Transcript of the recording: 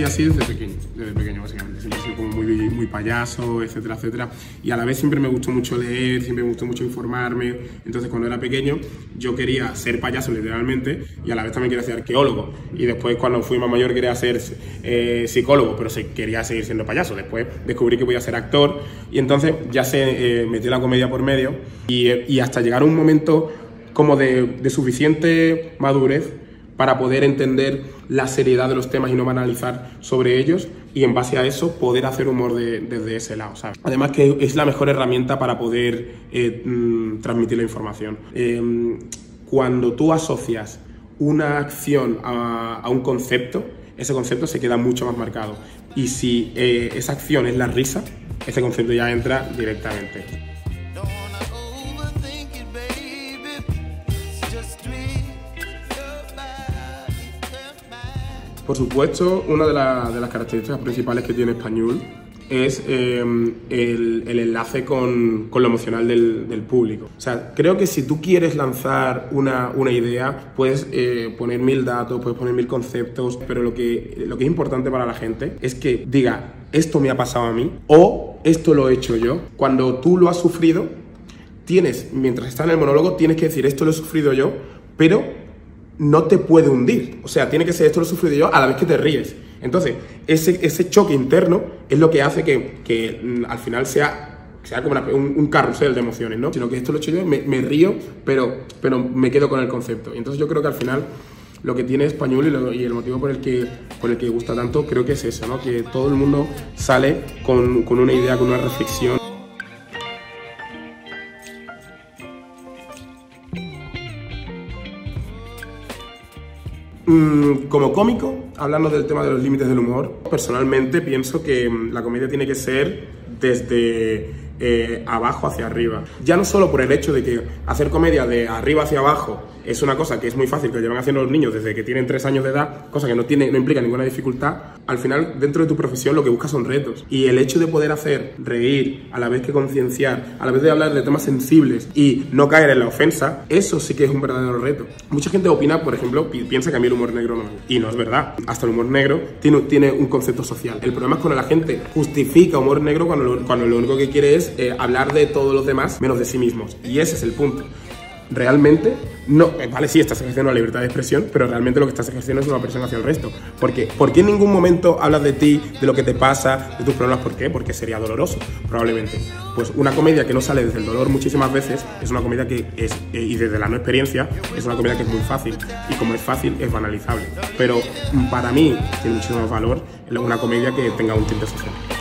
sido así desde pequeño básicamente. Siempre he sido como muy payaso, etcétera, etcétera. Y a la vez siempre me gustó mucho leer, siempre me gustó mucho informarme. Entonces cuando era pequeño yo quería ser payaso literalmente y a la vez también quería ser arqueólogo. Y después cuando fui más mayor quería ser psicólogo, pero quería seguir siendo payaso. Después descubrí que podía ser actor y entonces ya se metió la comedia por medio y hasta llegar a un momento como de suficiente madurez para poder entender la seriedad de los temas y no banalizar sobre ellos y en base a eso poder hacer humor desde ese lado, ¿sabes? Además que es la mejor herramienta para poder transmitir la información. Cuando tú asocias una acción a un concepto, ese concepto se queda mucho más marcado. Y si esa acción es la risa, ese concepto ya entra directamente. Por supuesto, una de las características principales que tiene Español es el enlace con lo emocional del público. O sea, creo que si tú quieres lanzar una idea, puedes poner 1000 datos, puedes poner 1000 conceptos, pero lo que es importante para la gente es que diga, esto me ha pasado a mí, o esto lo he hecho yo. Cuando tú lo has sufrido, mientras estás en el monólogo, tienes que decir, esto lo he sufrido yo, pero no te puede hundir. O sea, tiene que ser esto lo he sufrido yo a la vez que te ríes. Entonces, ese choque interno es lo que hace que al final sea como un carrusel de emociones, ¿no? Sino que esto lo he hecho yo, me río, pero me quedo con el concepto. Y entonces yo creo que al final lo que tiene Español y el motivo por el que gusta tanto, creo que es eso, ¿no? Que todo el mundo sale con una idea, con una reflexión. Como cómico, hablando del tema de los límites del humor, personalmente pienso que la comedia tiene que ser desde abajo hacia arriba. Ya no solo por el hecho de que hacer comedia de arriba hacia abajo es una cosa que es muy fácil, que llevan haciendo los niños desde que tienen 3 años de edad, cosa que no implica ninguna dificultad. Al final, dentro de tu profesión lo que buscas son retos. Y el hecho de poder hacer reír, a la vez que concienciar, a la vez de hablar de temas sensibles y no caer en la ofensa, eso sí que es un verdadero reto. Mucha gente opina, por ejemplo, piensa que a mí el humor negro no me gusta. Y no es verdad. Hasta el humor negro tiene un concepto social. El problema es cuando la gente justifica humor negro cuando lo único que quiere es hablar de todos los demás menos de sí mismos. Y ese es el punto. Realmente, no, vale, sí, estás ejerciendo la libertad de expresión, pero realmente lo que estás ejerciendo es una presión hacia el resto. ¿Por qué en ningún momento hablas de ti, de lo que te pasa, de tus problemas? ¿Por qué? Porque sería doloroso, probablemente. Pues una comedia que no sale desde el dolor muchísimas veces es una comedia que es, y desde la no experiencia, es una comedia que es muy fácil. Y como es fácil, es banalizable. Pero para mí tiene muchísimo valor una comedia que tenga un tinte social.